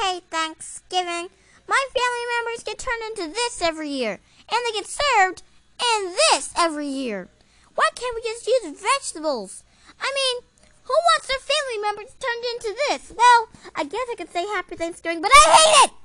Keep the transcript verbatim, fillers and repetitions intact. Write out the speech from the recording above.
hate Thanksgiving. My family members get turned into this every year, and they get served in this every year. Why can't we just use vegetables? I mean, who wants their family members turned into this? Well, I guess I could say Happy Thanksgiving, but I hate it!